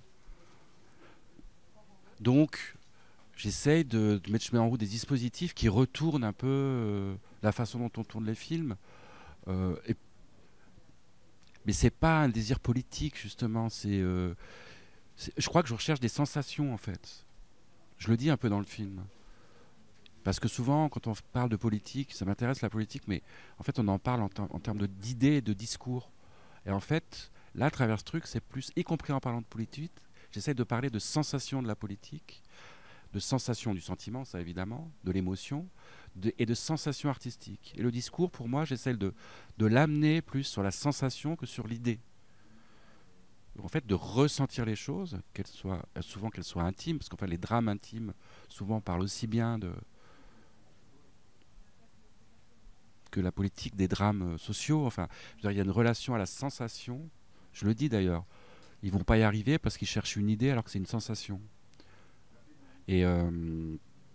Donc, j'essaye de, de mettre en route des dispositifs qui retournent un peu euh, la façon dont on tourne les films. Euh, et, mais c'est pas un désir politique justement. C'est, euh, c'est, je crois que je recherche des sensations en fait. Je le dis un peu dans le film. Parce que souvent, quand on parle de politique, ça m'intéresse la politique, mais en fait, on en parle en, en termes de, d'idées et de discours. Et en fait, là, à travers ce truc, c'est plus, y compris en parlant de politique, j'essaie de parler de sensations de la politique, de sensations du sentiment, ça évidemment, de l'émotion, de, et de sensations artistiques. Et le discours, pour moi, j'essaie de, de l'amener plus sur la sensation que sur l'idée. En fait, de ressentir les choses, qu'elles soient, souvent qu'elles soient intimes, parce qu'en fait, les drames intimes, souvent, parlent aussi bien de... que la politique des drames sociaux. Enfin, je veux dire, il y a une relation à la sensation. Je le dis d'ailleurs. Ils vont pas y arriver parce qu'ils cherchent une idée alors que c'est une sensation. Et euh,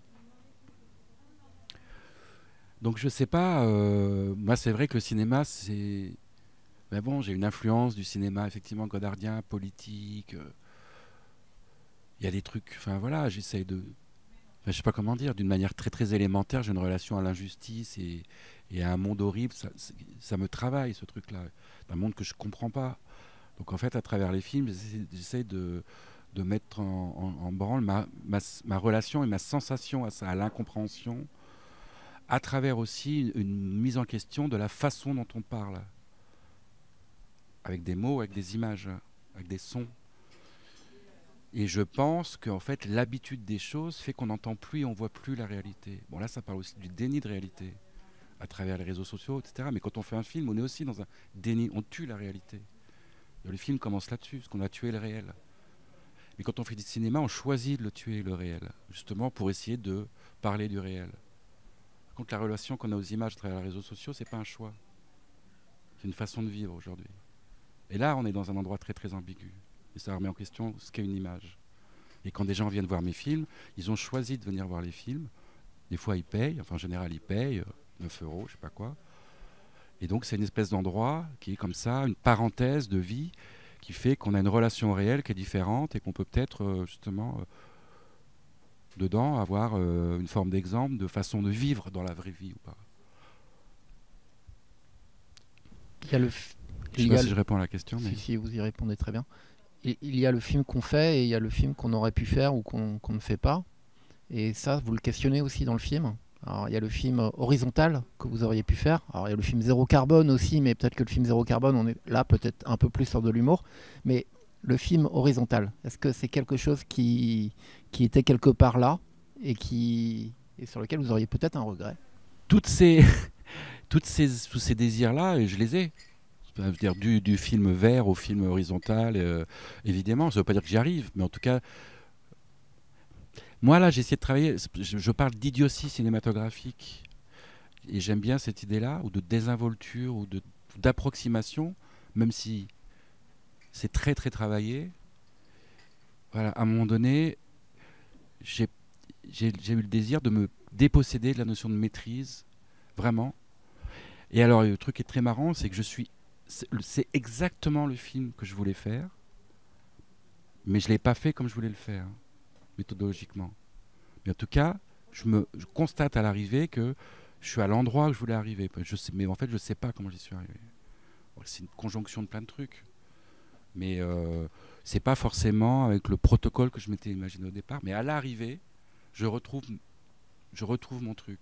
donc je sais pas. Euh, moi, c'est vrai que le cinéma, c'est. Mais bon, j'ai une influence du cinéma effectivement godardien, politique. Il euh, y a des trucs. Enfin voilà, j'essaye de. Enfin, je sais pas comment dire. D'une manière très très élémentaire, j'ai une relation à l'injustice et, et à un monde horrible. Ça, ça me travaille ce truc-là. Un monde que je comprends pas. Donc en fait, à travers les films, j'essaie de, de mettre en, en, en branle ma, ma, ma relation et ma sensation à ça, à l'incompréhension, à travers aussi une mise en question de la façon dont on parle, avec des mots, avec des images, avec des sons. Et je pense qu'en fait, l'habitude des choses fait qu'on n'entend plus et on ne voit plus la réalité. Bon là, ça parle aussi du déni de réalité, à travers les réseaux sociaux, et cetera. Mais quand on fait un film, on est aussi dans un déni, on tue la réalité. Le film commence là-dessus, parce qu'on a tué le réel. Mais quand on fait du cinéma, on choisit de le tuer, le réel, justement pour essayer de parler du réel. Par contre, la relation qu'on a aux images à travers les réseaux sociaux, c'est pas un choix. C'est une façon de vivre aujourd'hui. Et là, on est dans un endroit très très ambigu. Et ça remet en question ce qu'est une image. Et quand des gens viennent voir mes films, ils ont choisi de venir voir les films. Des fois, ils payent, enfin en général, ils payent neuf euros, je sais pas quoi. Et donc c'est une espèce d'endroit qui est comme ça, une parenthèse de vie qui fait qu'on a une relation réelle qui est différente et qu'on peut peut-être euh, justement euh, dedans avoir euh, une forme d'exemple de façon de vivre dans la vraie vie ou pas. Il y a le f... Je ne sais pas si je réponds à la question. Mais... Si, si, vous y répondez très bien. Et il y a le film qu'on fait et il y a le film qu'on aurait pu faire ou qu'on qu'on ne fait pas. Et ça, vous le questionnez aussi dans le film. Alors, il y a le film horizontal que vous auriez pu faire. Alors, il y a le film Zéro Carbone aussi, mais peut-être que le film Zéro Carbone, on est là peut-être un peu plus sur de l'humour. Mais le film horizontal, est-ce que c'est quelque chose qui, qui était quelque part là et, qui, et sur lequel vous auriez peut-être un regret? Toutes ces, toutes ces, tous ces désirs-là, je les ai. Je veux dire, du, du film vert au film horizontal, euh, évidemment. Ça ne veut pas dire que j'y arrive, mais en tout cas... Moi, là, j'ai essayé de travailler, je, je parle d'idiotie cinématographique, et j'aime bien cette idée-là, ou de désinvolture, ou de, d'approximation, même si c'est très, très travaillé. Voilà, à un moment donné, j'ai, j'ai, j'ai eu le désir de me déposséder de la notion de maîtrise, vraiment. Et alors, le truc qui est très marrant, c'est que je suis... C'est, c'est exactement le film que je voulais faire, mais je ne l'ai pas fait comme je voulais le faire. Méthodologiquement. Mais en tout cas, je, me, je constate à l'arrivée que je suis à l'endroit où je voulais arriver. Je sais, mais en fait, je ne sais pas comment j'y suis arrivé. c'est une conjonction de plein de trucs. Mais euh, c'est pas forcément avec le protocole que je m'étais imaginé au départ. Mais à l'arrivée, je retrouve, je retrouve mon truc.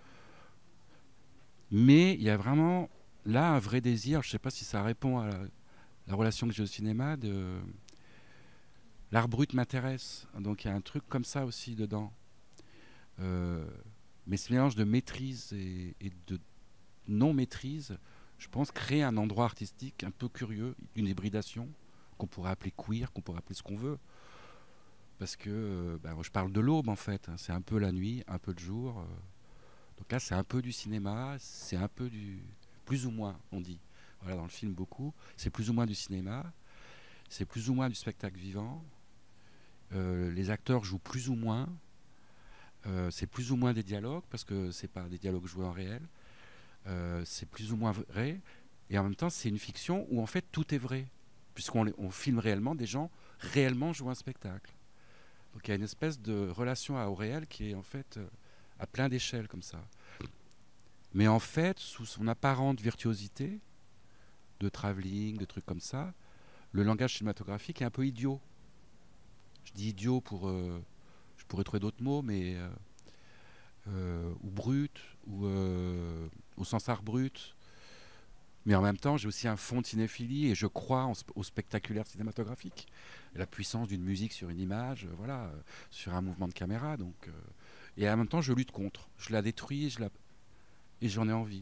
Mais il y a vraiment là un vrai désir, je sais pas si ça répond à la, la relation que j'ai au cinéma, de l'art brut m'intéresse. Donc il y a un truc comme ça aussi dedans. Euh, mais ce mélange de maîtrise et, et de non-maîtrise, je pense, crée un endroit artistique un peu curieux, une hybridation qu'on pourrait appeler queer, qu'on pourrait appeler ce qu'on veut. Parce que euh, bah, je parle de l'aube en fait, hein. C'est un peu la nuit, un peu le jour. Euh. Donc là, c'est un peu du cinéma, c'est un peu du... plus ou moins, on dit. Voilà, dans le film, beaucoup. C'est plus ou moins du cinéma, c'est plus ou moins du spectacle vivant. Euh, les acteurs jouent plus ou moins. Euh, c'est plus ou moins des dialogues, parce que c'est pas des dialogues joués en réel. Euh, c'est plus ou moins vrai. Et en même temps, c'est une fiction où en fait tout est vrai, puisqu'on on filme réellement des gens réellement jouer un spectacle. Donc il y a une espèce de relation à, au réel qui est en fait euh, à plein d'échelles comme ça. Mais en fait, sous son apparente virtuosité de travelling, de trucs comme ça, le langage cinématographique est un peu idiot. Je dis idiot pour... Euh, je pourrais trouver d'autres mots, mais... Euh, euh, ou brut, ou euh, au sens art brut. Mais en même temps, j'ai aussi un fond de cinéphilie et je crois en, au spectaculaire cinématographique. La puissance d'une musique sur une image, euh, voilà, euh, sur un mouvement de caméra. Donc, euh, et en même temps, je lutte contre. Je la détruis et, je la, et j'en ai envie.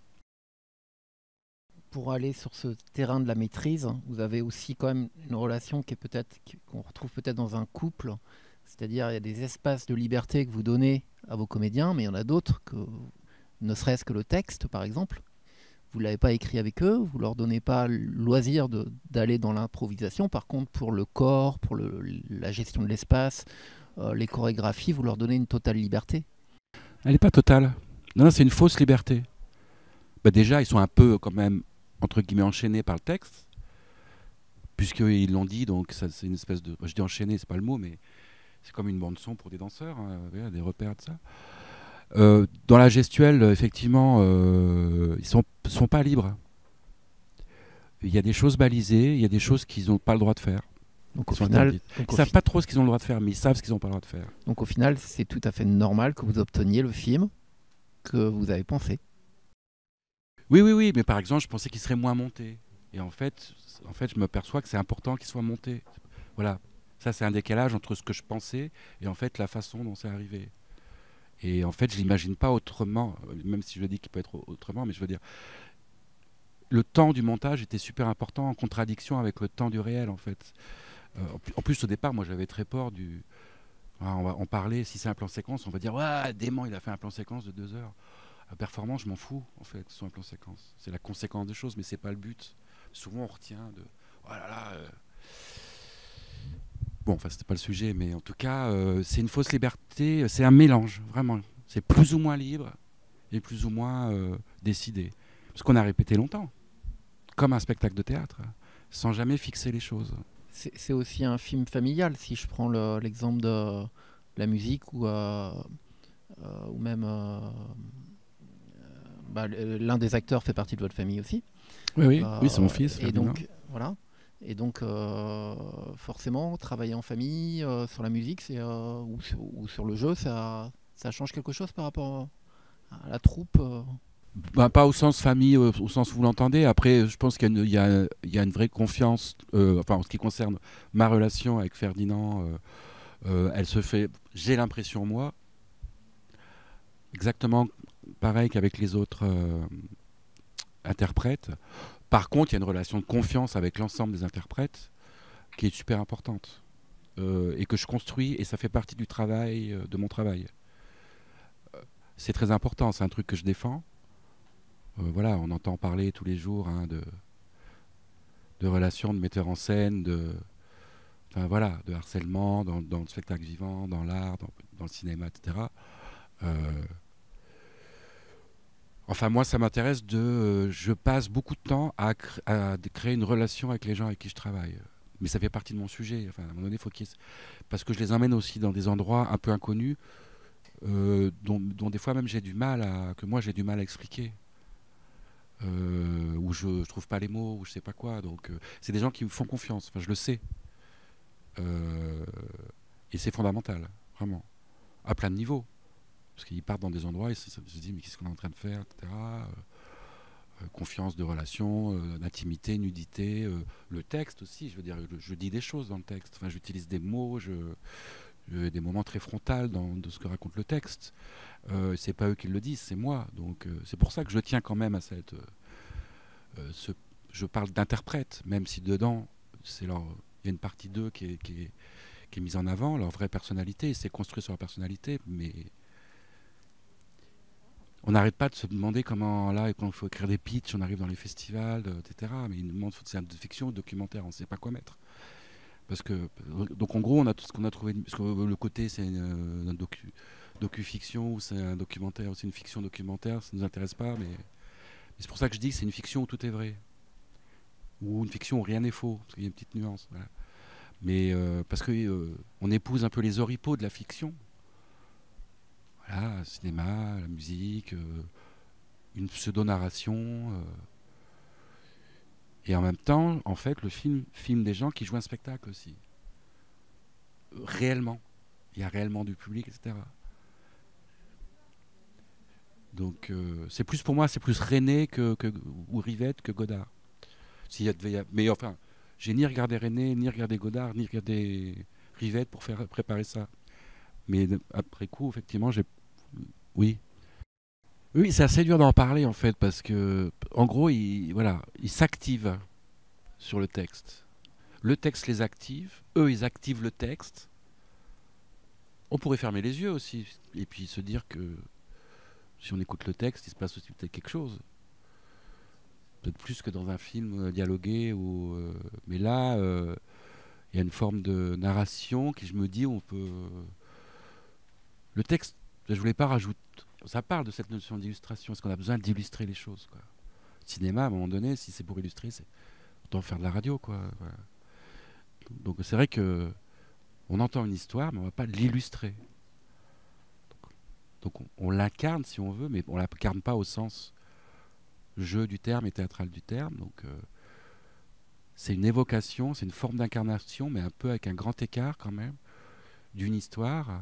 Pour aller sur ce terrain de la maîtrise, vous avez aussi quand même une relation qui est peut-être qu'on retrouve peut-être dans un couple. C'est-à-dire il y a des espaces de liberté que vous donnez à vos comédiens, mais il y en a d'autres que, ne serait-ce que le texte, par exemple, vous ne l'avez pas écrit avec eux, vous ne leur donnez pas le loisir de, d'aller dans l'improvisation. Par contre, pour le corps, pour le, la gestion de l'espace, euh, les chorégraphies, vous leur donnez une totale liberté. Elle n'est pas totale. Non, non, c'est une fausse liberté. Bah déjà, ils sont un peu quand même, entre guillemets, enchaînés par le texte, puisqu'ils l'ont dit, donc ça, c'est une espèce de... Je dis enchaîné, c'est pas le mot, mais c'est comme une bande-son pour des danseurs, hein, des repères de ça. Euh, dans la gestuelle, effectivement, euh, ils sont, sont pas libres. Il y a des choses balisées, il y a des choses qu'ils n'ont pas le droit de faire. Donc au final, donc ils ne savent pas trop ce qu'ils ont le droit de faire, mais ils savent ce qu'ils n'ont pas le droit de faire. Donc au final, c'est tout à fait normal que vous obteniez le film que vous avez pensé. Oui, oui, oui, mais par exemple, je pensais qu'il serait moins monté. Et en fait, en fait je me perçois que c'est important qu'il soit monté. Voilà. Ça, c'est un décalage entre ce que je pensais et en fait la façon dont c'est arrivé. Et en fait, je l'imagine pas autrement, même si je dis qu'il peut être autrement, mais je veux dire, le temps du montage était super important, en contradiction avec le temps du réel, en fait. Euh, en plus, au départ, moi, j'avais très peur du... Ah, on va en parler, si c'est un plan séquence, on va dire « Ouais, dément, il a fait un plan séquence de deux heures. » La performance, je m'en fous, en fait, sur un plan séquence. C'est la conséquence des choses, mais c'est pas le but. Souvent, on retient de... Oh là là... Euh... Bon, enfin, c'était pas le sujet, mais en tout cas, euh, c'est une fausse liberté, c'est un mélange, vraiment. C'est plus ou moins libre et plus ou moins euh, décidé. Parce qu'on a répété longtemps, comme un spectacle de théâtre, sans jamais fixer les choses. C'est, c'est aussi un film familial, si je prends le, l'exemple de la musique ou, euh, euh, ou même euh, bah, l'un des acteurs fait partie de votre famille aussi. Oui, oui, euh, oui, c'est mon fils. Et donc, voilà. Et donc, euh, forcément, travailler en famille, euh, sur la musique c'est, euh, ou, sur, ou sur le jeu, ça, ça change quelque chose par rapport à la troupe euh... Bah, pas au sens famille, au, au sens où vous l'entendez. Après, je pense qu'il y a une, il y a, il y a une vraie confiance, euh, enfin, en ce qui concerne ma relation avec Ferdinand, euh, euh, elle se fait, j'ai l'impression, moi, exactement pareil qu'avec les autres euh, interprètes. Par contre, il y a une relation de confiance avec l'ensemble des interprètes qui est super importante euh, et que je construis, et ça fait partie du travail, euh, de mon travail. Euh, c'est très important, c'est un truc que je défends. Euh, voilà, on entend parler tous les jours hein, de, de relations de metteurs en scène, de, enfin, voilà, de harcèlement dans, dans le spectacle vivant, dans l'art, dans, dans le cinéma, et cetera. Euh, Enfin, moi, ça m'intéresse de... Euh, je passe beaucoup de temps à, cr- à créer une relation avec les gens avec qui je travaille. Mais ça fait partie de mon sujet. Enfin, à un moment donné, faut qu'il y ait... Parce que je les emmène aussi dans des endroits un peu inconnus, euh, dont, dont des fois même j'ai du mal à... que moi j'ai du mal à expliquer. euh, où je ne trouve pas les mots, ou je sais pas quoi. Donc, euh, c'est des gens qui me font confiance. Enfin, je le sais. Euh, et c'est fondamental, vraiment, à plein de niveaux. Parce qu'ils partent dans des endroits et ils se disent mais qu'est-ce qu'on est en train de faire, et cetera. Euh, confiance de relation, euh, d'intimité, nudité, euh, le texte aussi, je veux dire, je, je dis des choses dans le texte, enfin, j'utilise des mots, je, je, des moments très frontaux dans de ce que raconte le texte. Euh, c'est pas eux qui le disent, c'est moi. Donc euh, c'est pour ça que je tiens quand même à cette... Euh, ce, je parle d'interprète, même si dedans, c'est leur, il y a une partie d'eux qui est, qui, est, qui est mise en avant, leur vraie personnalité, c'est construit sur leur personnalité, mais... On n'arrête pas de se demander comment, là, quand il faut écrire des pitchs, on arrive dans les festivals, euh, et cetera. Mais ils nous demandent si c'est de fiction ou de documentaire, on ne sait pas quoi mettre. Parce que, donc en gros, on a tout ce qu'on a trouvé. Parce que le côté, c'est une, une docu, docu-fiction, ou c'est un documentaire, ou c'est une fiction documentaire, ça ne nous intéresse pas. Mais, mais c'est pour ça que je dis que c'est une fiction où tout est vrai. Ou une fiction où rien n'est faux, parce qu'il y a une petite nuance. Voilà. Mais euh, parce qu'on euh, épouse un peu les oripeaux de la fiction. Voilà, le cinéma, la musique, euh, une pseudo-narration. Euh, et en même temps, en fait, le film filme des gens qui jouent un spectacle aussi. Euh, réellement. Il y a réellement du public, et cetera. Donc, euh, c'est plus pour moi, c'est plus René que, que, ou Rivette que Godard. S'il y a, y a, mais enfin, j'ai ni regardé René, ni regardé Godard, ni regardé Rivette pour faire préparer ça. Mais après coup, effectivement, j'ai... Oui. Oui, c'est assez dur d'en parler, en fait, parce que, en gros, il, voilà, ils s'activent sur le texte. Le texte les active, eux, ils activent le texte. On pourrait fermer les yeux aussi, et puis se dire que si on écoute le texte, il se passe aussi peut-être quelque chose. Peut-être plus que dans un film dialogué. Ou, euh, mais là, euh, il y a une forme de narration qui, je me dis, on peut... Le texte, je voulais pas rajouter. Ça parle de cette notion d'illustration. Est-ce qu'on a besoin d'illustrer les choses, quoi. Le cinéma, à un moment donné, si c'est pour illustrer, c'est autant faire de la radio, quoi. Voilà. Donc c'est vrai que on entend une histoire, mais on va pas l'illustrer. Donc, donc on, on l'incarne si on veut, mais on l'incarne pas au sens jeu du terme et théâtral du terme. Donc euh, c'est une évocation, c'est une forme d'incarnation, mais un peu avec un grand écart quand même d'une histoire.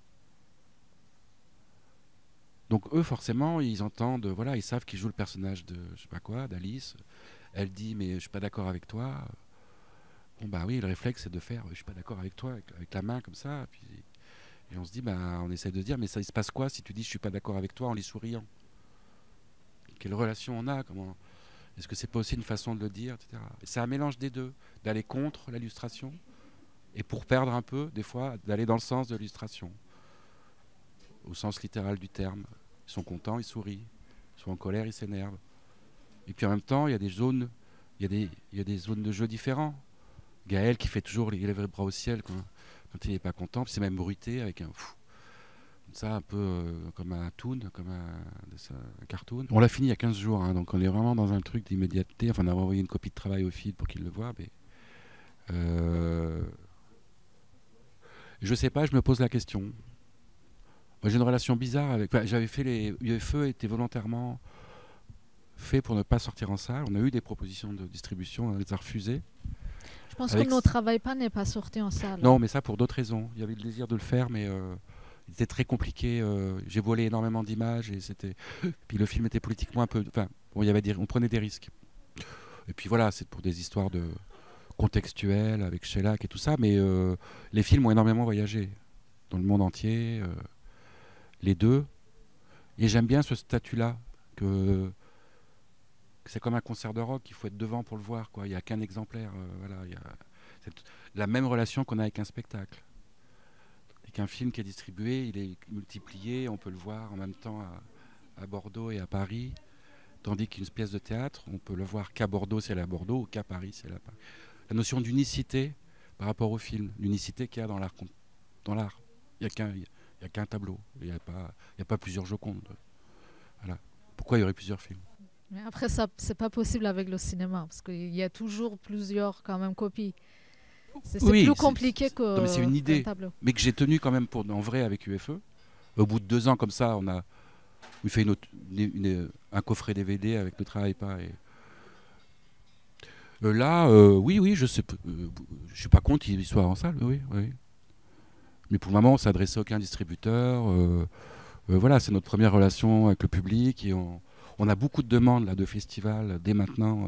Donc eux, forcément, ils entendent, voilà, ils savent qu'ils jouent le personnage de, je sais pas quoi, d'Alice. Elle dit, mais je suis pas d'accord avec toi. Bon bah oui, le réflexe c'est de faire, je suis pas d'accord avec toi, avec, avec la main comme ça. Puis, et on se dit, bah on essaie de dire, mais ça il se passe quoi si tu dis je suis pas d'accord avec toi en les souriant? Quelle relation on a? Comment? Est-ce que c'est pas aussi une façon de le dire, et cetera. Et c'est un mélange des deux, d'aller contre l'illustration et pour perdre un peu, des fois, d'aller dans le sens de l'illustration. Au sens littéral du terme. Ils sont contents, ils sourient. Ils sont en colère, ils s'énervent. Et puis en même temps, il y a des zones, il y a des, il y a des zones de jeu différents. Gaël qui fait toujours les, les bras au ciel quand, quand il n'est pas content, puis c'est même bruité avec un fou. Ça, un peu euh, comme un toon, comme un, un cartoon. On l'a fini il y a quinze jours, hein, donc on est vraiment dans un truc d'immédiateté. Enfin, on a envoyé une copie de travail au feed pour qu'il le voit. Mais euh, je sais pas, je me pose la question. Moi, j'ai une relation bizarre avec. Enfin, j'avais fait les U F E était volontairement fait pour ne pas sortir en salle. On a eu des propositions de distribution, on les a refusées. Je pense avec... que Ne travaille pas n'est pas sorti en salle. Non, mais ça pour d'autres raisons. Il y avait le désir de le faire, mais euh, il était très compliqué. Euh, j'ai volé énormément d'images et c'était. Puis le film était politiquement un peu. Enfin, bon, il y avait des... on prenait des risques. Et puis voilà, c'est pour des histoires de contextuelles avec Shellac et tout ça. Mais euh, les films ont énormément voyagé dans le monde entier. Euh, les deux. Et j'aime bien ce statut-là, que, que c'est comme un concert de rock, il faut être devant pour le voir, quoi. Il n'y a qu'un exemplaire. Euh, voilà, il y a cette, la même relation qu'on a avec un spectacle. Avec un film qui est distribué, il est multiplié, on peut le voir en même temps à, à Bordeaux et à Paris, tandis qu'une pièce de théâtre, on peut le voir qu'à Bordeaux si elle est à Bordeaux, ou qu'à Paris si elle est à Paris. La notion d'unicité par rapport au film, l'unicité qu'il y a dans l'art. Dans l'art. Il n'y a qu'un... Il n'y a qu'un tableau, il n'y a, a pas plusieurs Joconde. Voilà. Pourquoi il y aurait plusieurs films? Mais après, ça, c'est pas possible avec le cinéma, parce qu'il y a toujours plusieurs quand même copies. C'est oui, plus compliqué que non, mais c'est une idée, tableau. Mais que j'ai tenu quand même pour, en vrai avec U F E. Au bout de deux ans comme ça, on a, on fait une autre, une, une, un coffret D V D avec Ne travaille pas. Et... Euh, là, euh, oui, oui, je sais, euh, je suis pas contre qu'il soit en salle, oui, oui. Mais pour le moment, on s'adresse à aucun distributeur. Euh, euh, voilà, c'est notre première relation avec le public et on, on a beaucoup de demandes là, de festivals dès maintenant. Euh,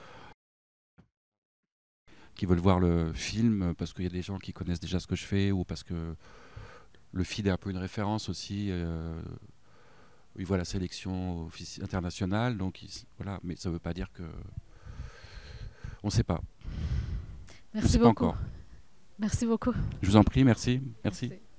qui veulent voir le film parce qu'il y a des gens qui connaissent déjà ce que je fais ou parce que le F I D est un peu une référence aussi. Euh, il voit la sélection internationale, donc il, voilà, mais ça ne veut pas dire que... On ne sait pas. Merci beaucoup. Merci beaucoup. Je vous en prie, merci. Merci. merci.